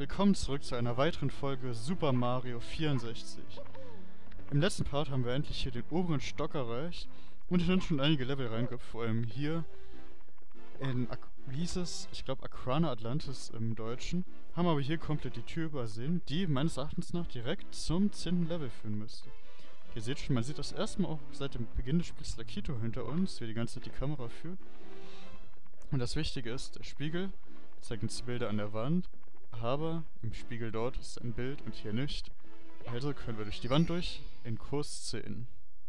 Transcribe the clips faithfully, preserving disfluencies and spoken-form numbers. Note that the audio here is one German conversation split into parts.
willkommen zurück zu einer weiteren Folge Super Mario vierundsechzig. Im letzten Part haben wir endlich hier den oberen Stock erreicht und dann schon einige Level reingehabt, vor allem hier in, Ak wie hieß es? Ich glaube Aquana Atlantis im Deutschen. Haben aber hier komplett die Tür übersehen, die meines Erachtens nach direkt zum zehnten Level führen müsste. Ihr seht schon, man sieht das erste Mal auch seit dem Beginn des Spiels Lakitu hinter uns, wie die ganze Zeit die Kamera führt. Und das Wichtige ist, der Spiegel zeigt uns die Bilder an der Wand, aber im Spiegel dort ist ein Bild und hier nicht. Also können wir durch die Wand durch in Kurs zehn.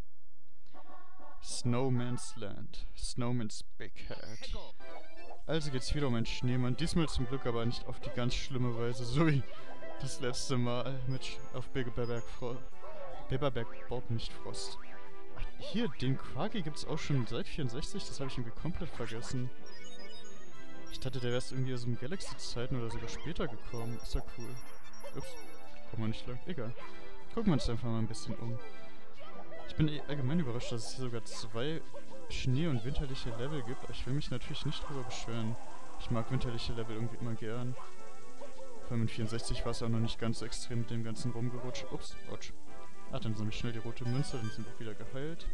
Snowman's Land. Snowman's Big Head. Also geht's wieder um einen Schneemann, diesmal zum Glück aber nicht auf die ganz schlimme Weise, so wie das letzte Mal mit auf Bibberberg Frost. Bibberberg Bob, nicht Frost. Ach, hier, den Quagi gibt's auch schon seit vierundsechzig, das habe ich irgendwie komplett vergessen. Ich dachte, der wäre erst irgendwie aus dem Galaxy-Zeiten oder sogar später gekommen. Ist ja cool. Ups, kommen wir nicht lang. Egal. Gucken wir uns einfach mal ein bisschen um. Ich bin eh allgemein überrascht, dass es hier sogar zwei Schnee- und winterliche Level gibt, aber ich will mich natürlich nicht drüber beschweren. Ich mag winterliche Level irgendwie immer gern. Vor allem in vierundsechzig war es auch noch nicht ganz so extrem mit dem ganzen Rumgerutscht. Ups, Rutsch. Ach, dann sammle ich schnell die rote Münze, dann sind wir wieder geheilt.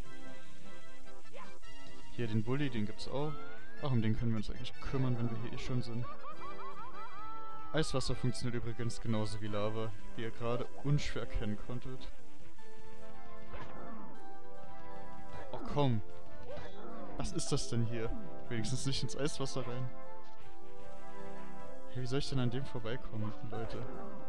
Hier den Bulli, den gibt's auch. Ach, um den können wir uns eigentlich kümmern, wenn wir hier eh schon sind. Eiswasser funktioniert übrigens genauso wie Lava, wie ihr gerade unschwer erkennen konntet. Oh komm! Was ist das denn hier? Wenigstens nicht ins Eiswasser rein. Hey, wie soll ich denn an dem vorbeikommen, Leute?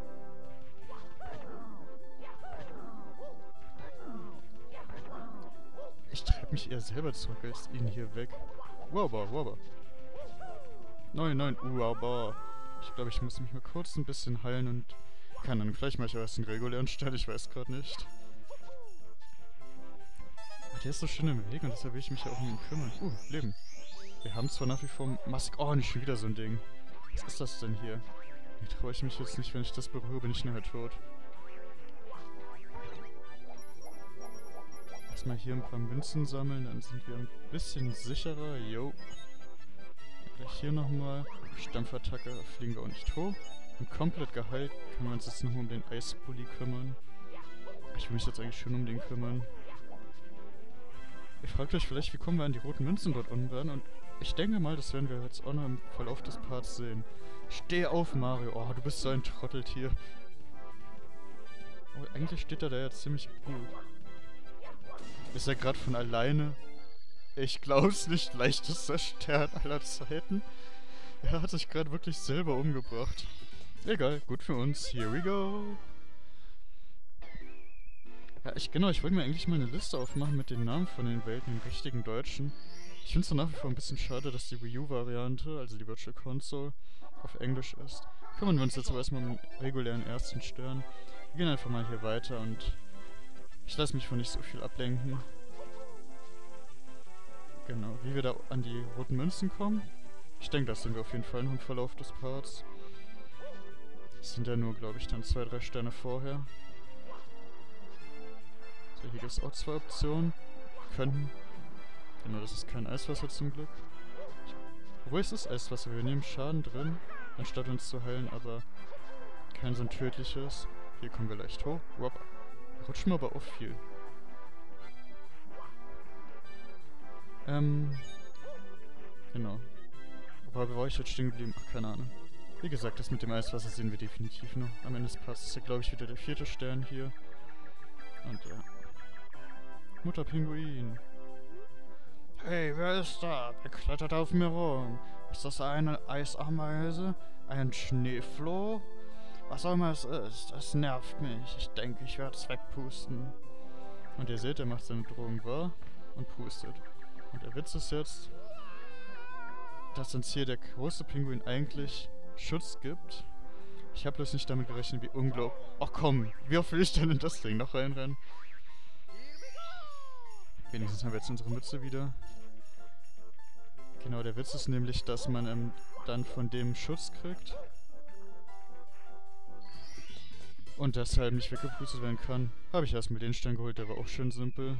Ich treibe mich eher selber zurück als ihn hier weg. Wobber, wobber. Nein, nein, uaba. Ich glaube, ich muss mich mal kurz ein bisschen heilen und kann dann vielleicht mal ich erst den regulären Stern, ich weiß gerade nicht. Aber der ist so schön im Weg und deshalb will ich mich ja auch um ihn kümmern. Uh, Leben. Wir haben zwar nach wie vor Mask. Oh, nicht schon wieder so ein Ding. Was ist das denn hier? Hier traue ich mich jetzt nicht, wenn ich das berühre, bin ich nachher tot. Erstmal hier ein paar Münzen sammeln, dann sind wir ein bisschen sicherer. Yo. Gleich hier nochmal. Stampfattacke, fliegen wir auch nicht hoch. Und komplett geheilt können wir uns jetzt nochmal um den Eisbully kümmern. Ich will mich jetzt eigentlich schon um den kümmern. Ihr fragt euch vielleicht, wie kommen wir an die roten Münzen dort unten ran? Und ich denke mal, das werden wir jetzt auch noch im Verlauf des Parts sehen. Steh auf, Mario. Oh, du bist so ein Trotteltier. Oh, eigentlich steht er da ja ziemlich gut. Ist er gerade von alleine? Ich glaub's nicht, leichtester Stern aller Zeiten. Er hat sich gerade wirklich selber umgebracht. Egal, gut für uns. Here we go. Ja, ich genau, ich wollte mir eigentlich mal eine Liste aufmachen mit den Namen von den Welten im richtigen Deutschen. Ich finde es nach wie vor ein bisschen schade, dass die Wii U-Variante, also die Virtual Console, auf Englisch ist. Kümmern wir uns jetzt aber erstmal um den regulären ersten Stern. Wir gehen einfach mal hier weiter und ich lasse mich von nicht so viel ablenken. Genau, wie wir da an die roten Münzen kommen. Ich denke, das sind wir auf jeden Fall noch im Verlauf des Parts. Das sind ja nur, glaube ich, dann zwei, drei Sterne vorher. So, hier gibt es auch zwei Optionen. Können. Genau, das ist kein Eiswasser zum Glück. Obwohl es ist Eiswasser, wir nehmen Schaden drin, anstatt uns zu heilen, aber kein so ein tödliches. Hier kommen wir leicht hoch. Wop. Rutschen wir aber auch viel. Ähm. Genau. Aber wo war ich jetzt stehen geblieben? Ach, keine Ahnung. Wie gesagt, das mit dem Eiswasser sehen wir definitiv noch. Am Ende des Parts ist ja, glaube ich, wieder der vierte Stern hier. Und ja. Mutter Pinguin. Hey, wer ist da? Wer klettert auf mir rum? Ist das eine Eisameise? Ein Schneefloh? Was auch immer es ist, es nervt mich. Ich denke, ich werde es wegpusten. Und ihr seht, er macht seine Drohung wahr und pustet. Und der Witz ist jetzt, dass uns hier der große Pinguin eigentlich Schutz gibt. Ich habe bloß nicht damit gerechnet, wie unglaublich... Ach komm, wie oft will ich denn in das Ding noch reinrennen? Wenigstens haben wir jetzt unsere Mütze wieder. Genau, der Witz ist nämlich, dass man ähm, dann von dem Schutz kriegt. Und deshalb nicht weggepustet werden kann. Habe ich erstmal den Stern geholt, der war auch schön simpel.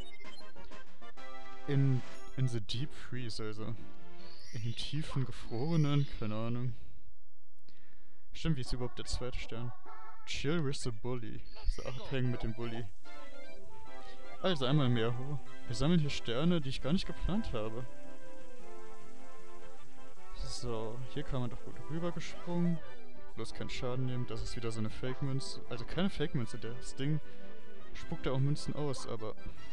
In, in the deep freeze, also in den tiefen, gefrorenen, keine Ahnung. Stimmt, wie ist überhaupt der zweite Stern? Chill with the Bully. So abhängen mit dem Bully. Also einmal mehr hoch. Wir sammeln hier Sterne, die ich gar nicht geplant habe. So, hier kann man doch gut rübergesprungen. Bloß keinen Schaden nehmen, das ist wieder so eine Fake-Münze. Also keine Fake-Münze, das Ding spuckt ja auch Münzen aus, aber...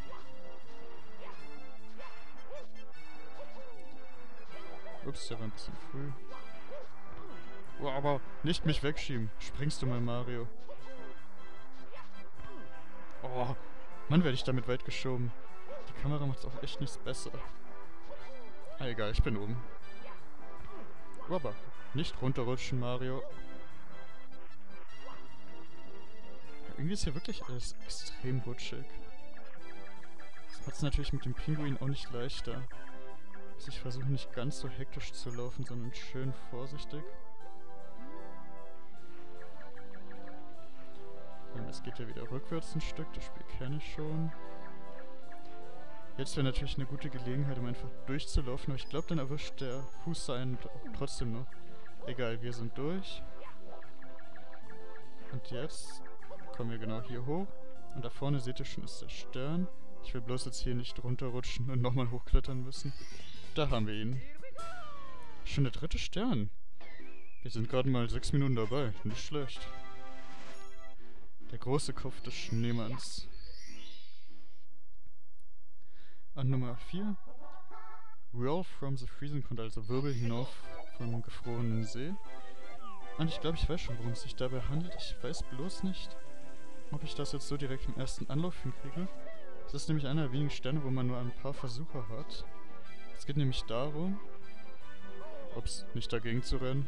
Ups, der war ein bisschen früh. Oh, aber nicht mich wegschieben. Springst du mal, Mario. Oh, Mann, werde ich damit weit geschoben. Die Kamera macht's auch echt nichts besser. Ah, egal, ich bin oben. Oh, aber nicht runterrutschen, Mario. Irgendwie ist hier wirklich alles extrem rutschig. Das macht es natürlich mit dem Pinguin auch nicht leichter. Also ich versuche nicht ganz so hektisch zu laufen, sondern schön vorsichtig. Und es geht ja wieder rückwärts ein Stück, das Spiel kenne ich schon. Jetzt wäre natürlich eine gute Gelegenheit, um einfach durchzulaufen, aber ich glaube, dann erwischt der Huster einen trotzdem noch. Egal, wir sind durch. Und jetzt kommen wir genau hier hoch. Und da vorne seht ihr schon, ist der Stern. Ich will bloß jetzt hier nicht runterrutschen und nochmal hochklettern müssen. Da haben wir ihn. Schon der dritte Stern. Wir sind gerade mal sechs Minuten dabei. Nicht schlecht. Der große Kopf des Schneemanns. An Nummer vier. Roll from the freezing Pond, also Wirbel hinauf vom gefrorenen See. Und ich glaube, ich weiß schon, worum es sich dabei handelt. Ich weiß bloß nicht, ob ich das jetzt so direkt im ersten Anlauf hinkriege. Das ist nämlich einer der wenigen Sterne, wo man nur ein paar Versuche hat. Es geht nämlich darum, ups, nicht dagegen zu rennen.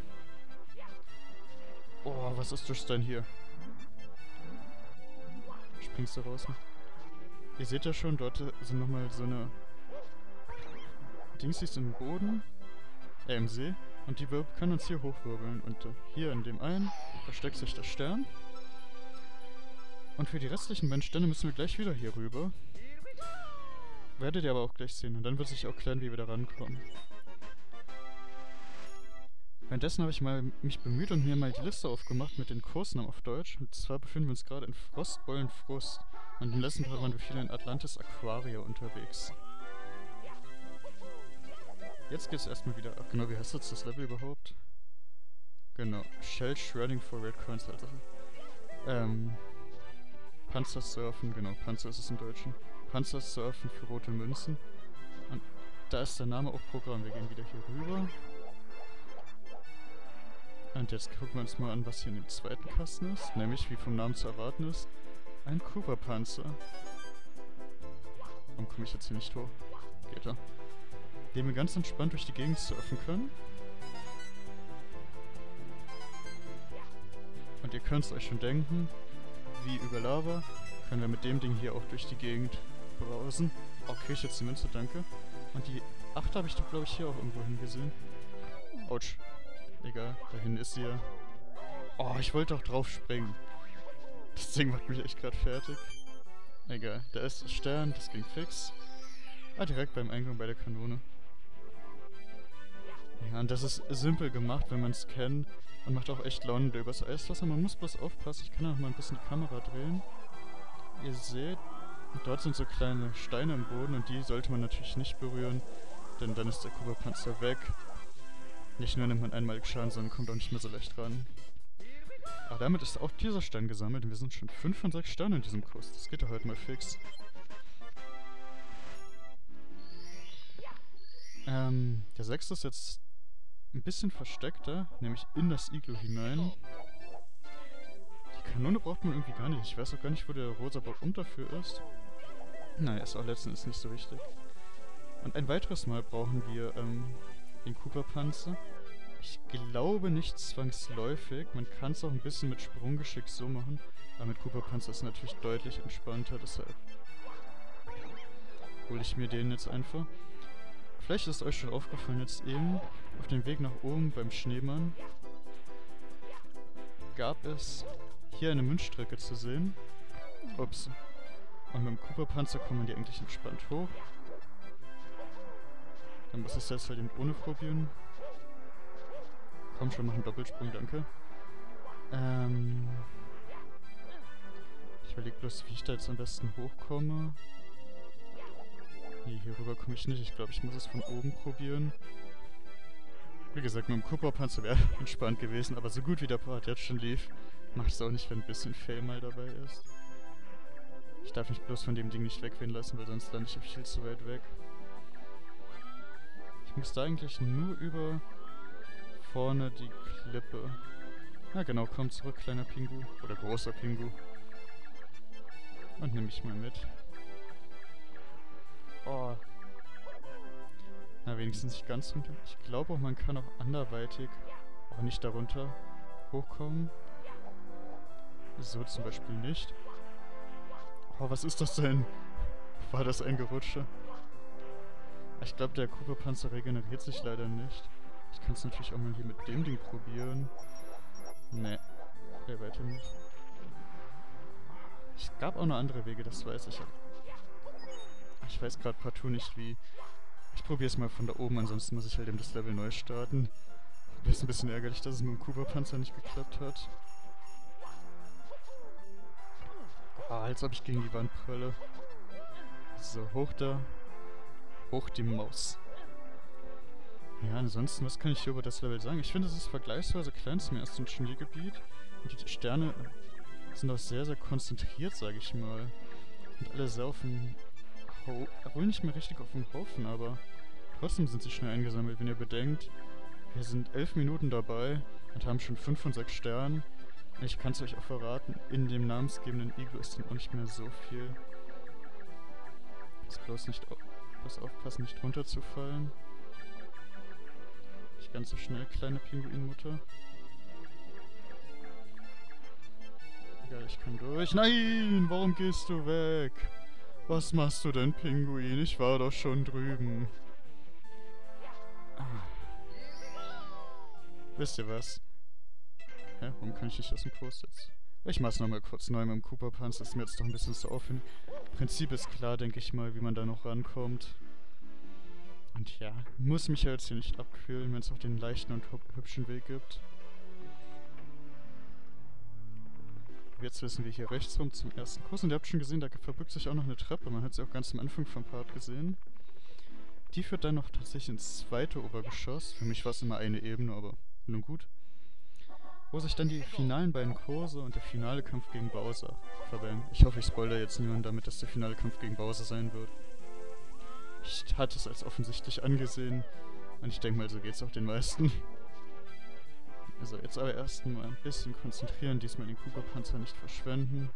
Oh, was ist das denn hier? Springst du raus? Ihr seht ja schon, dort sind nochmal so eine Dingsies im Boden, äh im See. Und die Wirbel können uns hier hochwirbeln. Und äh, hier in dem einen versteckt sich der Stern. Und für die restlichen beiden Sterne müssen wir gleich wieder hier rüber. Werdet ihr aber auch gleich sehen. Und dann wird sich auch klären, wie wir da rankommen. Währenddessen habe ich mal mich bemüht und mir mal die Liste aufgemacht mit den Kursnamen auf Deutsch. Und zwar befinden wir uns gerade in Frostbollenfrust. Und im letzten Part waren wir viel in Atlantis Aquaria unterwegs. Jetzt geht's erstmal wieder ab. Genau, wie heißt jetzt das Level überhaupt? Genau. Shell Shredding for Red Coins, also. Ähm. Panzersurfen, genau, Panzer ist es im Deutschen. Panzersurfen für rote Münzen. Und da ist der Name auch Programm. Wir gehen wieder hier rüber. Und jetzt gucken wir uns mal an, was hier in dem zweiten Kasten ist. Nämlich, wie vom Namen zu erwarten ist, ein Cooper-Panzer. Warum komme ich jetzt hier nicht hoch? Geht er. Den wir ganz entspannt durch die Gegend surfen können. Und ihr könnt es euch schon denken, wie über Lava können wir mit dem Ding hier auch durch die Gegend brausen. Oh, krieg ich jetzt die Münze, danke. Und die acht habe ich doch, glaube ich, hier auch irgendwo hingesehen. Autsch. Egal, dahin ist sie ja. Oh, ich wollte doch drauf springen. Das Ding macht mich echt gerade fertig. Egal, da ist der Stern, das ging fix. Ah, direkt beim Eingang bei der Kanone. Ja, und das ist simpel gemacht, wenn man es kennt. Und macht auch echt Laune da übers Eiswasser. Man muss bloß aufpassen, ich kann auch mal ein bisschen die Kamera drehen. Ihr seht, dort sind so kleine Steine im Boden und die sollte man natürlich nicht berühren, denn dann ist der Cooper-Panzer weg. Nicht nur nimmt man einmalig Schaden, sondern kommt auch nicht mehr so leicht ran. Aber damit ist auch dieser Stein gesammelt und wir sind schon fünf von sechs Sternen in diesem Kurs. Das geht doch heute mal fix. Ähm, der sechste ist jetzt ein bisschen versteckter, nämlich in das Iglu hinein. Die Kanone braucht man irgendwie gar nicht. Ich weiß auch gar nicht, wo der rosa Baum dafür ist. Naja, ist auch letztendlich nicht so wichtig. Und ein weiteres Mal brauchen wir ähm, den Cooper-Panzer. Ich glaube nicht zwangsläufig. Man kann es auch ein bisschen mit Sprunggeschick so machen. Aber mit Cooper-Panzer ist es natürlich deutlich entspannter, deshalb hole ich mir den jetzt einfach. Vielleicht ist euch schon aufgefallen, jetzt eben auf dem Weg nach oben beim Schneemann gab es hier eine Münzstrecke zu sehen. Ups. Und mit dem Cooper-Panzer kommen die eigentlich entspannt hoch. Dann muss ich es jetzt halt eben ohne probieren. Komm schon, mach einen Doppelsprung, danke. bloß, wie ich da jetzt am besten hochkomme. Nee, hier rüber komme ich nicht. Ich glaube, ich muss es von oben probieren. Wie gesagt, mit dem Cooper-Panzer wäre entspannt gewesen, aber so gut wie der Part jetzt schon lief, macht es auch nicht, wenn ein bisschen Fail mal dabei ist. Ich darf mich bloß von dem Ding nicht wegwehen lassen, weil sonst lande ich viel zu weit weg. Ich muss da eigentlich nur über vorne die Klippe. Na genau, komm zurück, kleiner Pingu. Oder großer Pingu. Und nimm mich mal mit. Oh. Na, wenigstens nicht ganz runter. Ich glaube auch, man kann auch anderweitig, aber nicht darunter, hochkommen. So zum Beispiel nicht. Oh, was ist das denn? War das ein Gerutsche? Ich glaube, der Cooper-Panzer regeneriert sich leider nicht. Ich kann es natürlich auch mal hier mit dem Ding probieren. Ne, der weiter nicht. Es gab auch noch andere Wege, das weiß ich. Ich weiß gerade partout nicht wie. Ich probiere es mal von da oben, ansonsten muss ich halt eben das Level neu starten. Das ist ein bisschen ärgerlich, dass es mit dem Cooper-Panzer nicht geklappt hat. Ah, als ob ich gegen die Wand prölle. So, hoch da. Hoch die Maus. Ja, ansonsten, was kann ich hier über das Level sagen? Ich finde, es ist vergleichsweise klein zum ersten Schneegebiet. Und die Sterne sind auch sehr, sehr konzentriert, sage ich mal. Und alle sehr auf dem Haufen. Obwohl nicht mehr richtig auf dem Haufen, aber trotzdem sind sie schnell eingesammelt, wenn ihr bedenkt. Wir sind elf Minuten dabei und haben schon fünf von sechs Sternen. Und ich kann es euch auch verraten, in dem namensgebenden Iglu ist dann auch nicht mehr so viel. Jetzt bloß nicht auf, bloß aufpassen, nicht runterzufallen. Nicht ganz so schnell, kleine Pinguinmutter. Egal, ich kann durch. Nein! Warum gehst du weg? Was machst du denn, Pinguin? Ich war doch schon drüben. Ah. Wisst ihr was? Hä? Warum kann ich nicht aus dem Post jetzt? Ich mach's nochmal kurz neu mit dem Cooper-Panzer. Das ist mir jetzt doch ein bisschen zu aufwendig. Prinzip ist klar, denke ich mal, wie man da noch rankommt. Und ja, muss mich ja jetzt hier nicht abquälen, wenn es auch den leichten und hübschen Weg gibt. Jetzt wissen wir hier rechts rum zum ersten Kurs. Und ihr habt schon gesehen, da verbirgt sich auch noch eine Treppe. Man hat sie auch ganz am Anfang vom Part gesehen. Die führt dann noch tatsächlich ins zweite Obergeschoss. Für mich war es immer eine Ebene, aber nun gut. Wo sich dann die finalen beiden Kurse und der finale Kampf gegen Bowser verbergen. Ich hoffe, ich spoilere jetzt niemanden damit, dass der finale Kampf gegen Bowser sein wird. Ich hatte es als offensichtlich angesehen und ich denke mal, so geht's auch den meisten. Also jetzt aber erst mal ein bisschen konzentrieren, diesmal den Cooper-Panzer nicht verschwenden.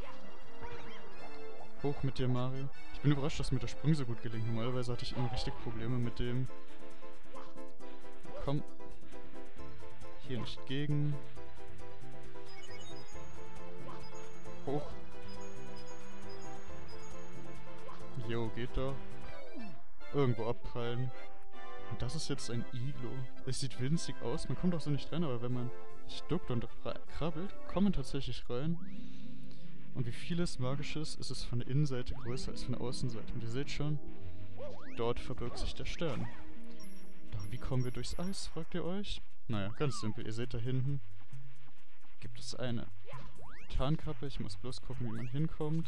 Hoch mit dir, Mario. Ich bin überrascht, dass mir der Sprung so gut gelingt. Normalerweise hatte ich immer richtig Probleme mit dem. Komm. Hier nicht gegen. Hoch. Jo, geht doch. Irgendwo abprallen. Und das ist jetzt ein Iglo. Es sieht winzig aus, man kommt auch so nicht rein, aber wenn man sich duckt und krabbelt, kommt man tatsächlich rein. Und wie vieles Magisches ist es von der Innenseite größer als von der Außenseite. Und ihr seht schon, dort verbirgt sich der Stern. Doch wie kommen wir durchs Eis, fragt ihr euch? Naja, ganz simpel. Ihr seht da hinten, gibt es eine Tarnkappe. Ich muss bloß gucken, wie man hinkommt.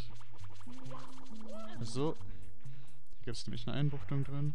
So. Hier gibt es nämlich eine Einbuchtung drin.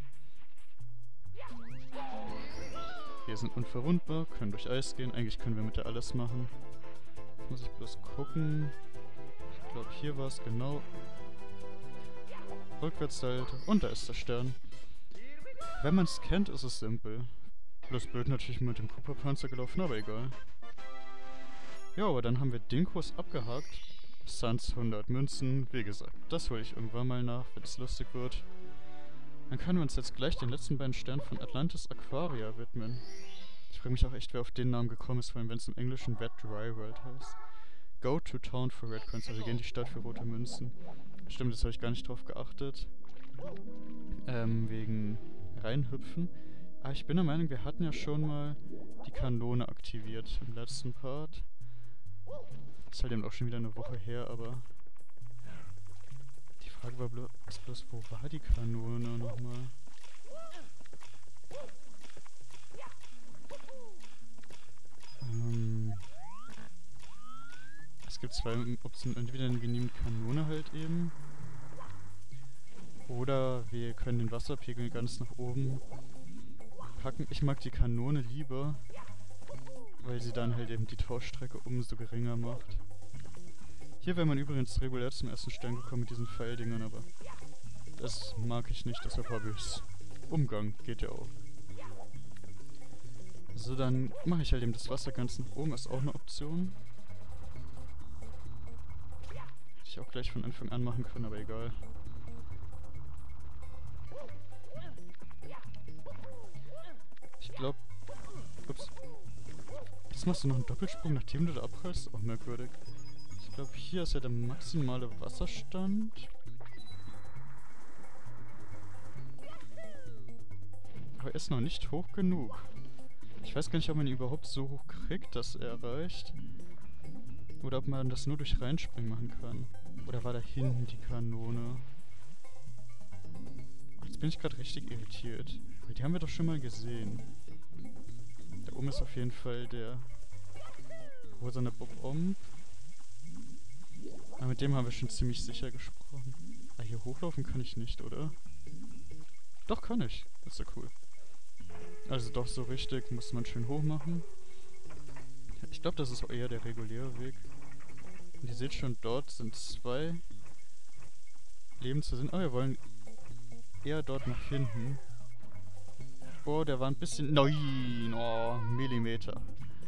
Wir sind unverwundbar, können durch Eis gehen. Eigentlich können wir mit der alles machen. Muss ich bloß gucken. Ich glaube, hier war es genau. Rückwärtsseite. Und da ist der Stern. Wenn man es kennt, ist es simpel. Bloß blöd natürlich mit dem Cooper-Panzer gelaufen, aber egal. Ja, aber dann haben wir den Kurs abgehakt. Sans hundert Münzen. Wie gesagt, das hole ich irgendwann mal nach, wenn es lustig wird. Dann können wir uns jetzt gleich den letzten beiden Sternen von Atlantis Aquaria widmen. Ich frage mich auch echt, wer auf den Namen gekommen ist, vor allem wenn es im Englischen Wet Dry World heißt. Go to town for red coins, also wir gehen in die Stadt für rote Münzen. Stimmt, das habe ich gar nicht drauf geachtet. Ähm, wegen reinhüpfen. Aber ich bin der Meinung, wir hatten ja schon mal die Kanone aktiviert im letzten Part. Ist halt eben auch schon wieder eine Woche her, aber... Die Frage war bloß, bloß wo war die Kanone nochmal? Ähm... Es Es gibt zwei Optionen. Entweder wir nehmen die Kanone halt eben. Oder wir können den Wasserpegel ganz nach oben packen. Ich mag die Kanone lieber, weil sie dann halt eben die Tauchstrecke umso geringer macht. Hier wäre man übrigens regulär zum ersten Stern gekommen mit diesen Pfeildingern, aber das mag ich nicht, deshalb habe ich's. Umgang geht ja auch. So, dann mache ich halt eben das Wasser ganz nach oben, ist auch eine Option. Hätte ich auch gleich von Anfang an machen können, aber egal. Ich glaube... Ups. Jetzt machst du noch einen Doppelsprung, nachdem du da abprallst? Auch merkwürdig. Ich glaube, hier ist ja der maximale Wasserstand. Aber er ist noch nicht hoch genug. Ich weiß gar nicht, ob man ihn überhaupt so hoch kriegt, dass er reicht. Oder ob man das nur durch Reinspringen machen kann. Oder war da hinten die Kanone? Jetzt bin ich gerade richtig irritiert. Aber die haben wir doch schon mal gesehen. Da oben ist auf jeden Fall der rosane Bob-Omb. Aber mit dem haben wir schon ziemlich sicher gesprochen. Ah, hier hochlaufen kann ich nicht, oder? Doch, kann ich. Das ist ja cool. Also doch so richtig, muss man schön hoch machen. Ich glaube, das ist eher der reguläre Weg. Und ihr seht schon, dort sind zwei Leben zu sehen. Oh, wir wollen eher dort nach hinten. Oh, der war ein bisschen... Nein! Oh, Millimeter.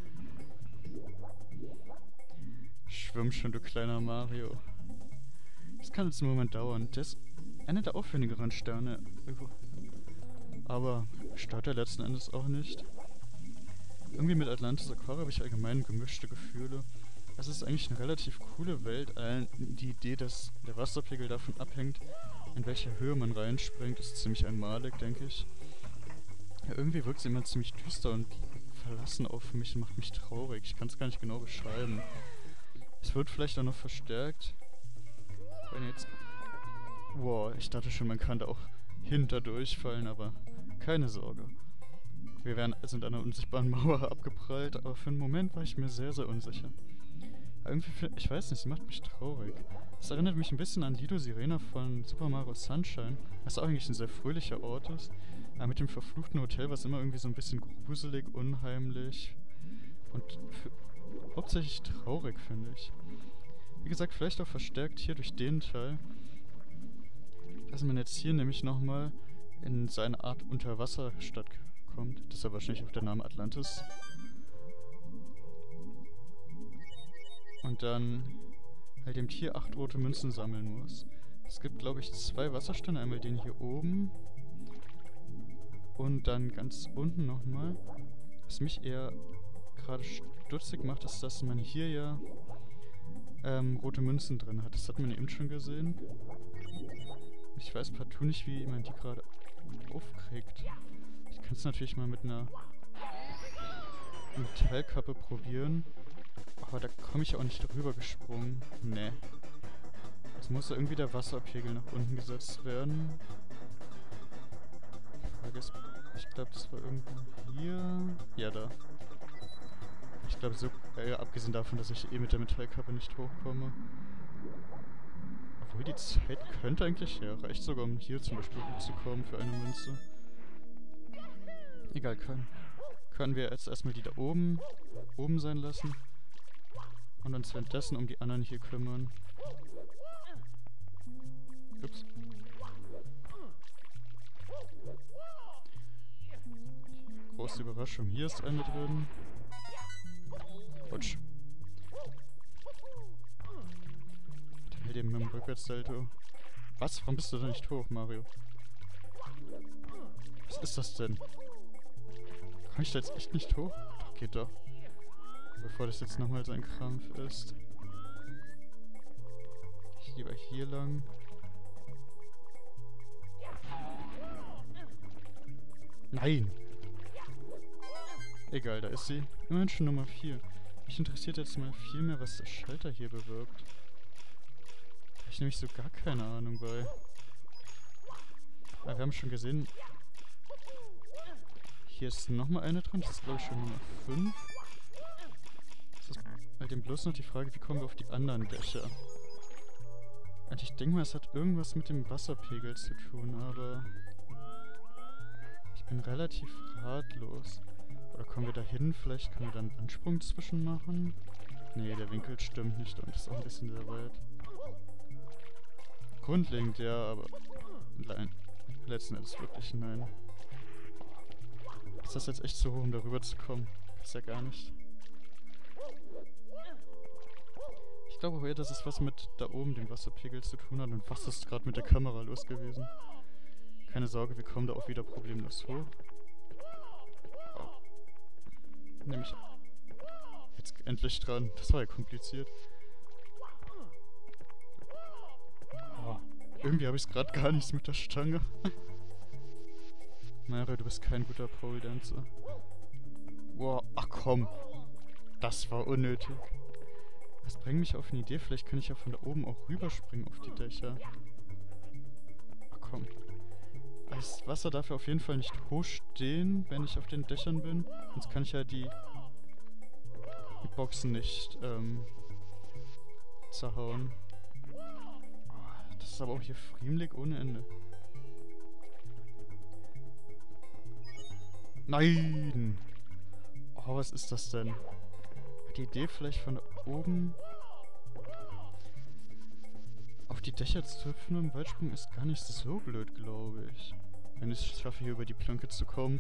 Schwimm schon, du kleiner Mario. Das kann jetzt einen Moment dauern. Das ist einer der aufwendigeren Sterne. Aber stört er letzten Endes auch nicht. Irgendwie mit Atlantis Aquaria habe ich allgemein gemischte Gefühle. Es ist eigentlich eine relativ coole Welt. Die Idee, dass der Wasserpegel davon abhängt, in welcher Höhe man reinspringt, ist ziemlich einmalig, denke ich. Ja, irgendwie wirkt sie immer ziemlich düster und verlassen auf mich und macht mich traurig. Ich kann es gar nicht genau beschreiben. Es wird vielleicht auch noch verstärkt. Wenn jetzt... Wow, ich dachte schon, man kann da auch hinter durchfallen, aber keine Sorge. Wir wären, sind an einer unsichtbaren Mauer abgeprallt, aber für einen Moment war ich mir sehr, sehr unsicher. Aber irgendwie, ich weiß nicht, sie macht mich traurig. Es erinnert mich ein bisschen an Lido Sirena von Super Mario Sunshine, was auch eigentlich ein sehr fröhlicher Ort ist. Aber mit dem verfluchten Hotel war es immer irgendwie so ein bisschen gruselig, unheimlich und für, hauptsächlich traurig, finde ich. Wie gesagt, vielleicht auch verstärkt hier durch den Teil, dass man jetzt hier nämlich nochmal in seine Art Unterwasserstadt kommt. Das ist ja wahrscheinlich auch der Name Atlantis. Und dann halt eben hier acht rote Münzen sammeln muss. Es gibt, glaube ich, zwei Wasserstände. Einmal den hier oben. Und dann ganz unten nochmal. Was mich eher gerade stutzig macht, ist, dass man hier ja ähm, rote Münzen drin hat. Das hat man eben schon gesehen. Ich weiß partout nicht, wie man die gerade aufkriegt. Ich kann es natürlich mal mit einer Metallkappe probieren. Aber da komme ich auch nicht drüber gesprungen. Nee. Es muss ja irgendwie der Wasserpegel nach unten gesetzt werden. Ich glaube, das war irgendwo hier. Ja, da. Ich glaube, so, äh, abgesehen davon, dass ich eh mit der Metallkappe nicht hochkomme. Obwohl die Zeit könnte eigentlich, ja, reicht sogar, um hier zum Beispiel hochzukommen für eine Münze. Egal, können. Können wir jetzt erstmal die da oben, oben sein lassen. Und uns währenddessen um die anderen hier kümmern. Ups. Große Überraschung, hier ist eine drin. Rutsch. Dann hält eben mit dem Rückwärtssalto. Was? Warum bist du da nicht hoch, Mario? Was ist das denn? Komm ich da jetzt echt nicht hoch? Doch, geht doch. Bevor das jetzt nochmal so ein Krampf ist. Ich gehe hier lang. Nein! Egal, da ist sie. Immerhin schon Nummer vier. Mich interessiert jetzt mal viel mehr, was der Schalter hier bewirkt. Da habe ich nämlich so gar keine Ahnung bei. Aber wir haben schon gesehen. Hier ist nochmal eine drin. Das ist, glaube ich, schon Nummer fünf. Ist das, halt eben bloß noch die Frage, wie kommen wir auf die anderen Dächer? Und ich denke mal, es hat irgendwas mit dem Wasserpegel zu tun, aber ich bin relativ ratlos. Oder kommen wir da hin? Vielleicht können wir da einen Wandsprung zwischen machen? Nee, der Winkel stimmt nicht und ist auch ein bisschen sehr weit. Grundlegend ja, aber nein. Letzten Endes wirklich nein. Ist das jetzt echt so hoch, um darüber zu kommen? Ist ja gar nicht. Ich glaube auch eher, dass es was mit da oben, dem Wasserpegel, zu tun hat. Und was ist gerade mit der Kamera los gewesen? Keine Sorge, wir kommen da auch wieder problemlos hoch. Oh. Nämlich jetzt endlich dran. Das war ja kompliziert. Oh. Irgendwie habe ich es gerade gar nichts mit der Stange. Mario, du bist kein guter Pole Dancer. Wow, ach komm. Das war unnötig. Das bringt mich auf eine Idee. Vielleicht kann ich ja von da oben auch rüberspringen auf die Dächer. Ach komm. Das Wasser darf ja auf jeden Fall nicht hoch stehen, wenn ich auf den Dächern bin. Sonst kann ich ja die, die Boxen nicht ähm, zerhauen. Oh, das ist aber auch hier friemelig ohne Ende. Nein! Oh, was ist das denn? Die Idee vielleicht von da oben auf die Dächer zu hüpfen im Weitsprung ist gar nicht so blöd, glaube ich. Wenn ich es schaffe, hier über die Planke zu kommen.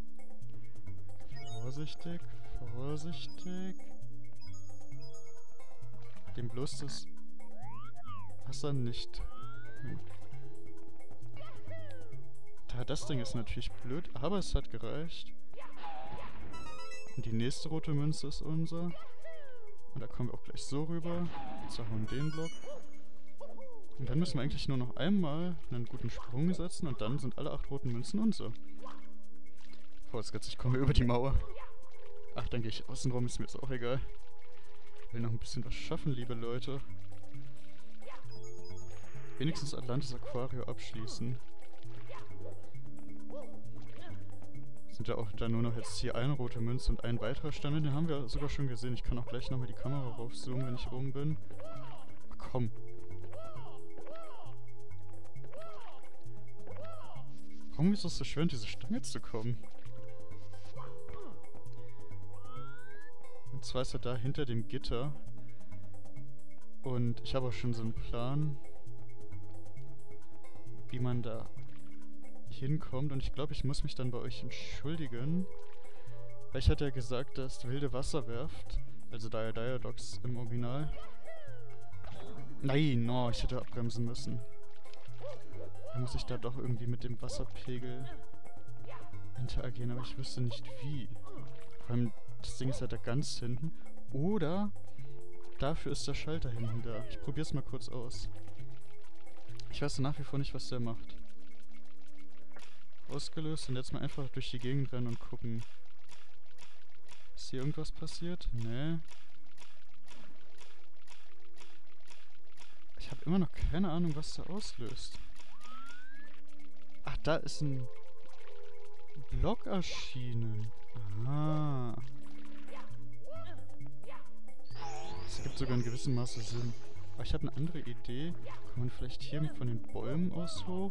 Vorsichtig, vorsichtig. Dem bloß das Wasser nicht. Hm. Da, das Ding ist natürlich blöd, aber es hat gereicht. Und die nächste rote Münze ist unser. Und da kommen wir auch gleich so rüber. Zerhauen den Block. Und dann müssen wir eigentlich nur noch einmal einen guten Sprung setzen und dann sind alle acht roten Münzen unser. Vorausgesetzt, ich komme über die Mauer. Ach, dann gehe ich außenrum, ist mir jetzt auch egal. Ich will noch ein bisschen was schaffen, liebe Leute. Wenigstens Atlantis Aquario abschließen. Sind ja auch dann nur noch jetzt hier eine rote Münze und ein weiterer Stern. Den haben wir sogar schon gesehen. Ich kann auch gleich nochmal die Kamera raufzoomen, wenn ich oben bin. Ach, komm. Warum ist es so schön, diese Stange zu kommen? Und zwar ist er da hinter dem Gitter. Und ich habe auch schon so einen Plan, wie man da hinkommt. Und ich glaube, ich muss mich dann bei euch entschuldigen. Weil ich hatte ja gesagt, dass wilde Wasser werft. Also Dire Dialogs im Original. Nein, no, ich hätte abbremsen müssen. Dann muss ich da doch irgendwie mit dem Wasserpegel interagieren, aber ich wüsste nicht wie. Vor allem, das Ding ist halt da ganz hinten. Oder dafür ist der Schalter hinten da. Ich probier's mal kurz aus. Ich weiß nach wie vor nicht, was der macht. Ausgelöst und jetzt mal einfach durch die Gegend rennen und gucken. Ist hier irgendwas passiert? Nee. Ich habe immer noch keine Ahnung, was der auslöst. Ach, da ist ein Block erschienen. Ah. Das ergibt sogar in gewissem Maße Sinn. Aber ich habe eine andere Idee. Kann man vielleicht hier von den Bäumen aus hoch?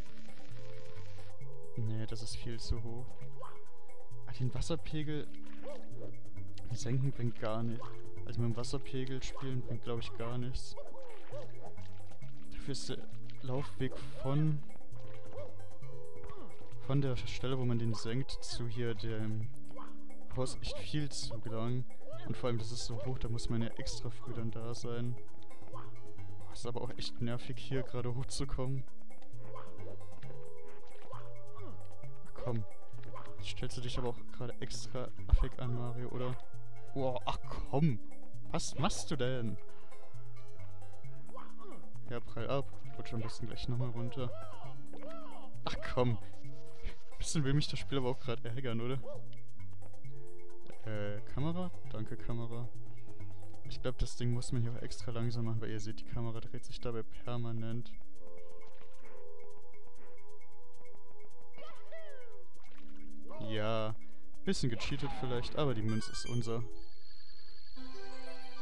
Nee, das ist viel zu hoch. Ah, den Wasserpegel senken bringt gar nichts. Also mit dem Wasserpegel spielen bringt, glaube ich, gar nichts. Dafür ist der Laufweg von von der Stelle, wo man den senkt, zu hier dem Haus echt viel zu lang. Und vor allem, das ist so hoch, da muss man ja extra früh dann da sein. Ist aber auch echt nervig, hier gerade hochzukommen. Komm. Jetzt stellst du dich aber auch gerade extra affig an, Mario, oder? Wow, ach komm. Was machst du denn? Ja, prall ab. Rutsch am besten gleich nochmal runter. Ach komm. Bisschen will mich das Spiel aber auch gerade ärgern, oder? Äh, Kamera? Danke, Kamera. Ich glaube, das Ding muss man hier auch extra langsam machen, weil ihr seht, die Kamera dreht sich dabei permanent. Ja, bisschen gecheatet vielleicht, aber die Münze ist unser.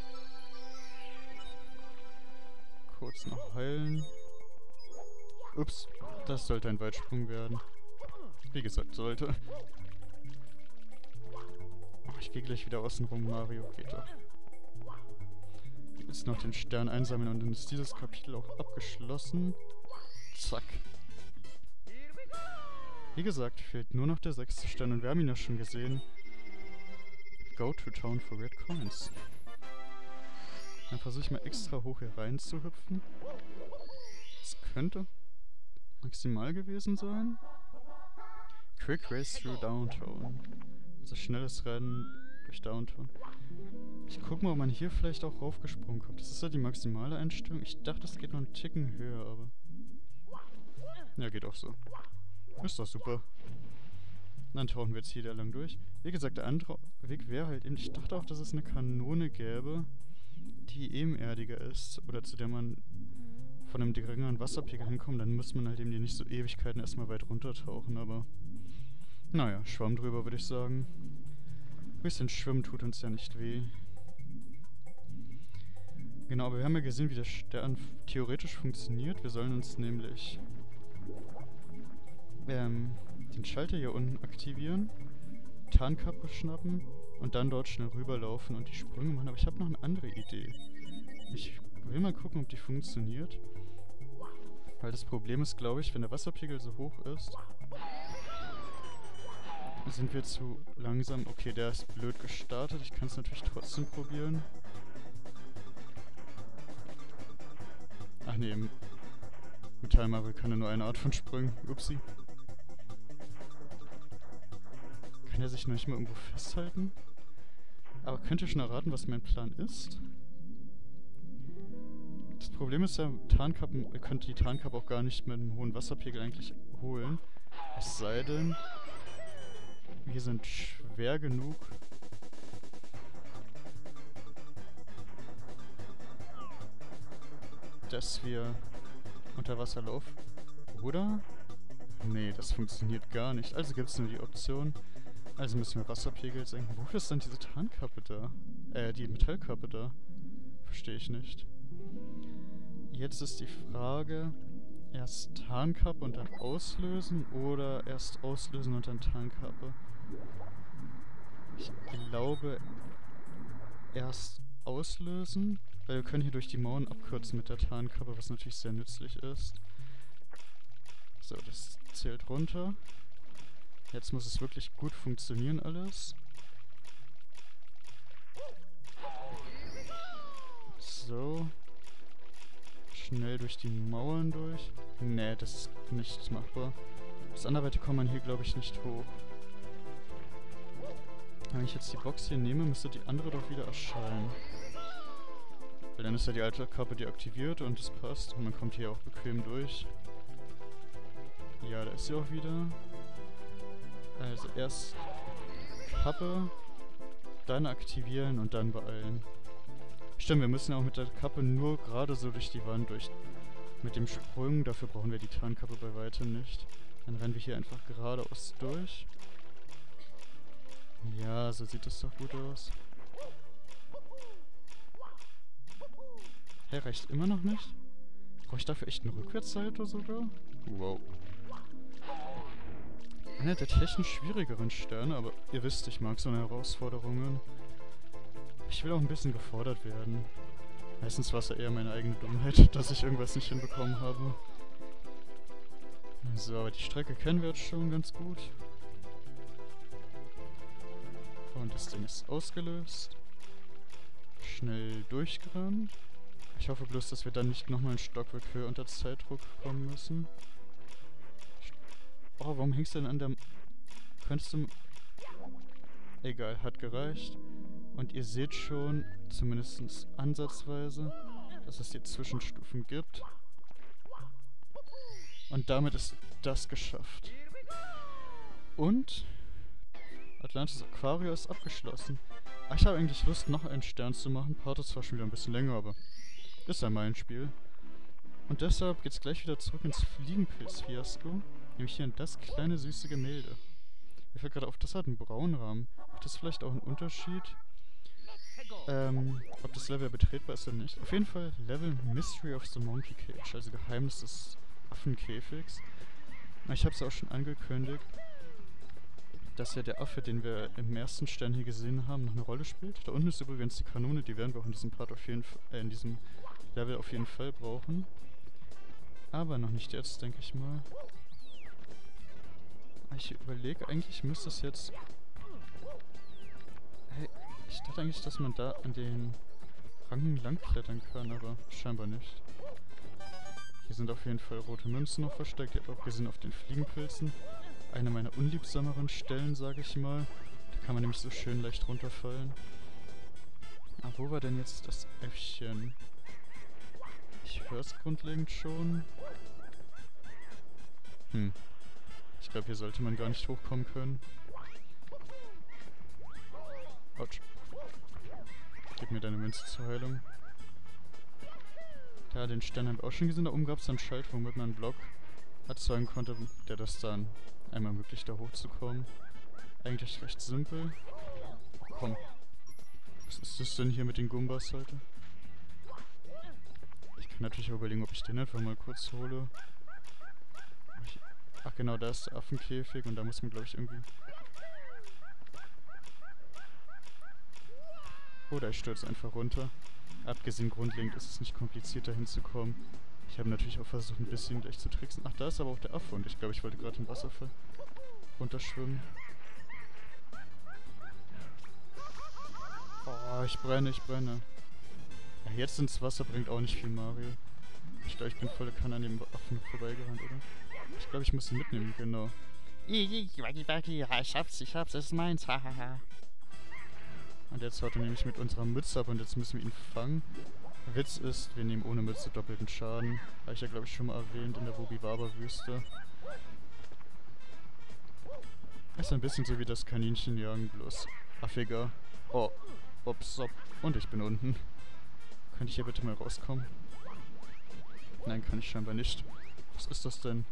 kurz noch heilen. Ups, das sollte ein Weitsprung werden. Wie gesagt, sollte. Oh, ich gehe gleich wieder außen rum, Mario. Geht doch. Jetzt noch den Stern einsammeln und dann ist dieses Kapitel auch abgeschlossen. Zack. Wie gesagt, fehlt nur noch der sechste Stern und wir haben ihn ja schon gesehen. Go to town for red coins. Dann versuche ich mal extra hoch hier rein zu hüpfen. Das könnte maximal gewesen sein. Quick Race through Downtown. Also schnelles Rennen durch Downtown. Ich guck mal, ob man hier vielleicht auch raufgesprungen kommt. Das ist ja die maximale Einstellung. Ich dachte, das geht noch einen Ticken höher, aber... Ja, geht auch so. Ist doch super. Dann tauchen wir jetzt hier da lang durch. Wie gesagt, der andere Weg wäre halt eben... Ich dachte auch, dass es eine Kanone gäbe, die ebenerdiger ist. Oder zu der man von einem geringeren Wasserpegel hinkommt. Dann muss man halt eben die nicht so Ewigkeiten erstmal weit runtertauchen, aber... Naja, Schwamm drüber, würde ich sagen. Ein bisschen Schwimmen tut uns ja nicht weh. Genau, aber wir haben ja gesehen, wie der Stern theoretisch funktioniert. Wir sollen uns nämlich ähm, den Schalter hier unten aktivieren, Tarnkappe schnappen und dann dort schnell rüberlaufen und die Sprünge machen. Aber ich habe noch eine andere Idee. Ich will mal gucken, ob die funktioniert. Weil das Problem ist, glaube ich, wenn der Wasserpegel so hoch ist, sind wir zu langsam. Okay, der ist blöd gestartet. Ich kann es natürlich trotzdem probieren. Ach nee, Metall Mario kann ja nur eine Art von Sprüngen. Upsi. Kann er sich noch nicht mal irgendwo festhalten? Aber könnt ihr schon erraten, was mein Plan ist? Das Problem ist ja, Tarnkappen, ihr könnt die Tarnkappe auch gar nicht mit einem hohen Wasserpegel eigentlich holen. Es sei denn, wir sind schwer genug, dass wir unter Wasser laufen. Oder? Nee, das funktioniert gar nicht. Also gibt es nur die Option. Also müssen wir Wasserpegel senken. Wofür ist dann diese Tarnkappe da? Äh, die Metallkappe da? Verstehe ich nicht. Jetzt ist die Frage, erst Tarnkappe und dann auslösen oder erst auslösen und dann Tarnkappe? Ich glaube, erst auslösen, weil wir können hier durch die Mauern abkürzen mit der Tarnkappe, was natürlich sehr nützlich ist. So, das zählt runter. Jetzt muss es wirklich gut funktionieren alles. So. Schnell durch die Mauern durch. Nee, das ist nicht machbar. Bis anderweitig kommt man hier, glaube ich, nicht hoch. Wenn ich jetzt die Box hier nehme, müsste die andere doch wieder erscheinen. Weil dann ist ja die alte Kappe deaktiviert und es passt. Und man kommt hier auch bequem durch. Ja, da ist sie auch wieder. Also erst Kappe, dann aktivieren und dann beeilen. Stimmt, wir müssen auch mit der Kappe nur gerade so durch die Wand durch. Mit dem Sprung, dafür brauchen wir die Tarnkappe bei weitem nicht. Dann rennen wir hier einfach geradeaus durch. Ja, so sieht das doch gut aus. Hä, reicht immer noch nicht? Brauche ich dafür echt einen Rückwärtssalto sogar? Wow. Einer der technisch schwierigeren Sterne, aber ihr wisst, ich mag so eine Herausforderungen. Ich will auch ein bisschen gefordert werden. Meistens war es ja eher meine eigene Dummheit, dass ich irgendwas nicht hinbekommen habe. So, aber die Strecke kennen wir jetzt schon ganz gut. Und das Ding ist ausgelöst. Schnell durchgerannt. Ich hoffe bloß, dass wir dann nicht nochmal ein Stockwerk höher unter Zeitdruck kommen müssen. Oh, warum hängst du denn an der... Könntest du... Egal, hat gereicht. Und ihr seht schon, zumindest ansatzweise, dass es hier Zwischenstufen gibt. Und damit ist das geschafft. Und... Atlantis Aquario ist abgeschlossen. Ach, ich habe eigentlich Lust, noch einen Stern zu machen. Part ist zwar schon wieder ein bisschen länger, aber ist ja mein Spiel. Und deshalb geht's gleich wieder zurück ins Fliegenpilz-Fiasko. Nämlich hier in das kleine süße Gemälde. Mir fällt gerade auf, das hat einen braunen Rahmen. Hat das vielleicht auch einen Unterschied? Ähm, ob das Level betretbar ist oder nicht. Auf jeden Fall Level Mystery of the Monkey Cage, also Geheimnis des Affenkäfigs. Ich habe es auch schon angekündigt, dass ja der Affe, den wir im ersten Stern hier gesehen haben, noch eine Rolle spielt. Da unten ist übrigens die Kanone, die werden wir auch in diesem Part auf jeden Fall, äh, in diesem Level auf jeden Fall brauchen. Aber noch nicht jetzt, denke ich mal. Ich überlege, eigentlich müsste es jetzt... Hey, ich dachte eigentlich, dass man da an den Ranken langklettern kann, aber scheinbar nicht. Hier sind auf jeden Fall rote Münzen noch versteckt. Ihr habt auch gesehen auf den Fliegenpilzen. Eine meiner unliebsameren Stellen, sage ich mal. Da kann man nämlich so schön leicht runterfallen. Aber wo war denn jetzt das Äffchen? Ich höre es grundlegend schon. Hm. Ich glaube, hier sollte man gar nicht hochkommen können. Autsch. Gib mir deine Münze zur Heilung. Da, den Stern haben wir auch schon gesehen. Da oben gab es einen Schalter, womit man einen Block erzeugen konnte, der das dann einmal ermöglicht, da hochzukommen. Eigentlich recht simpel. Oh, komm. Was ist das denn hier mit den Gumbas heute? Ich kann natürlich auch überlegen, ob ich den einfach mal kurz hole. Ach genau, da ist der Affenkäfig und da muss man, glaube ich, irgendwie... Oder ich stürze einfach runter. Abgesehen grundlegend ist es nicht kompliziert, da hinzukommen. Ich habe natürlich auch versucht, ein bisschen gleich zu tricksen. Ach, da ist aber auch der Affe und ich glaube, ich wollte gerade den Wasserfall runterschwimmen. Oh, ich brenne, ich brenne. Ja, jetzt ins Wasser bringt auch nicht viel Mario. Ich glaube, ich bin volle Kanne an dem Affen vorbeigerannt, oder? Ich glaube, ich muss ihn mitnehmen, genau. Ja, ich hab's, ich hab's, es ist meins, hahaha. Und jetzt haut er nämlich mit unserer Mütze ab und jetzt müssen wir ihn fangen. Witz ist, wir nehmen ohne Mütze doppelten Schaden. Habe ich ja, glaube ich, schon mal erwähnt in der Wobi-Waba-Wüste. Ist ein bisschen so wie das Kaninchenjagen, bloß affiger. Oh, ups, op. Und ich bin unten. Könnte ich hier bitte mal rauskommen? Nein, kann ich scheinbar nicht. Was ist das denn?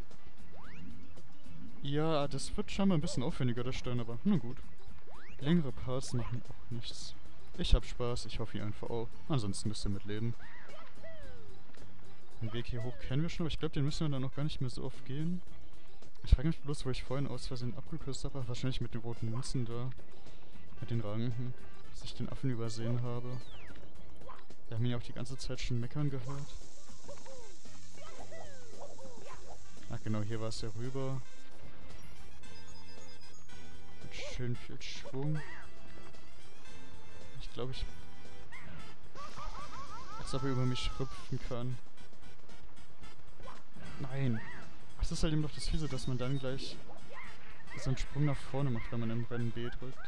Ja, das wird scheinbar ein bisschen aufwendiger, der Stein, aber nun gut. Längere Parts machen auch nichts. Ich hab Spaß, ich hoffe ihr einfach auch. Ansonsten müsst ihr mitleben. Den Weg hier hoch kennen wir schon, aber ich glaube, den müssen wir dann noch gar nicht mehr so oft gehen. Ich frage mich bloß, wo ich vorhin aus Versehen abgekürzt habe. Wahrscheinlich mit den roten Münzen da. Mit den Ranken. Dass ich den Affen übersehen habe. Wir haben ihn ja auch die ganze Zeit schon meckern gehört. Ach genau, hier war es ja rüber. Mit schön viel Schwung. Ich glaube, ich... Als ob er über mich hüpfen kann. Nein! Das ist halt eben doch das Fiese, dass man dann gleich so einen Sprung nach vorne macht, wenn man im Rennen B drückt.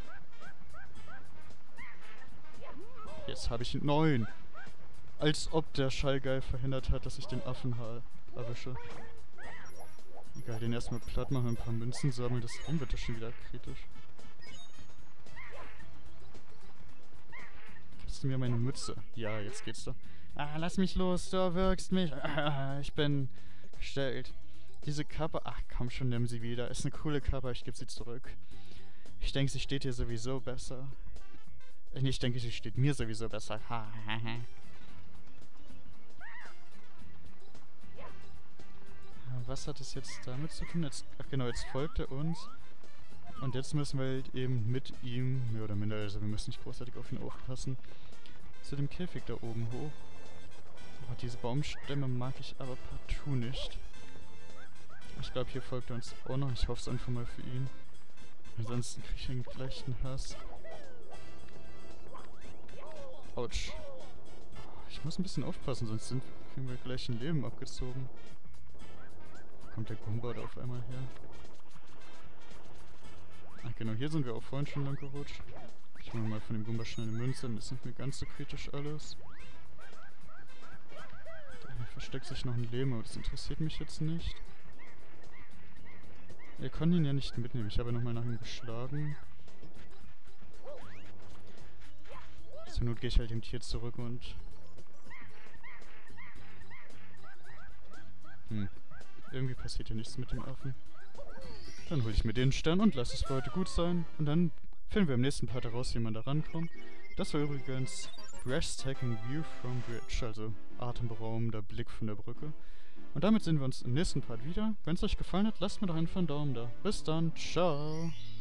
Jetzt habe ich ihn... Nein! Als ob der Schallgeil verhindert hat, dass ich den Affen erwische. Egal, den erstmal platt machen, ein paar Münzen sammeln, das Ding wird ja schon wieder kritisch. Gibst du mir meine Mütze? Ja, jetzt geht's doch. Ah, lass mich los, du wirkst mich. Ah, ich bin gestellt. Diese Kappe, ach komm schon, nimm sie wieder. Ist eine coole Kappe, ich gebe sie zurück. Ich denke, sie steht hier sowieso besser. Ich denke, sie steht mir sowieso besser. Ha, ha, ha. Was hat es jetzt damit zu tun? Jetzt, ach genau, jetzt folgt er uns. Und jetzt müssen wir halt eben mit ihm, mehr oder minder, also wir müssen nicht großartig auf ihn aufpassen, zu dem Käfig da oben hoch. Oh, diese Baumstämme mag ich aber partout nicht. Ich glaube, hier folgt er uns auch noch. Ich hoffe es einfach mal für ihn. Ansonsten kriege ich einen leichten Hass. Autsch. Ich muss ein bisschen aufpassen, sonst sind, kriegen wir gleich ein Leben abgezogen. Kommt der Gumba da auf einmal her? Ach genau, hier sind wir auch vorhin schon lang gerutscht. Ich hole mal von dem Gumba schnell eine Münze, dann ist nicht mehr ganz so kritisch alles. Da versteckt sich noch ein Leben, aber das interessiert mich jetzt nicht. Wir konnten ihn ja nicht mitnehmen, ich habe nochmal nach ihm geschlagen. Zur Not gehe ich halt dem Tier zurück und... Hm. Irgendwie passiert hier nichts mit dem Affen. Dann hole ich mir den Stern und lasse es für heute gut sein. Und dann finden wir im nächsten Part heraus, wie man da rankommt. Das war übrigens Breathtaking View from Bridge, also atemberaubender Blick von der Brücke. Und damit sehen wir uns im nächsten Part wieder. Wenn es euch gefallen hat, lasst mir doch einfach einen Daumen da. Bis dann, ciao!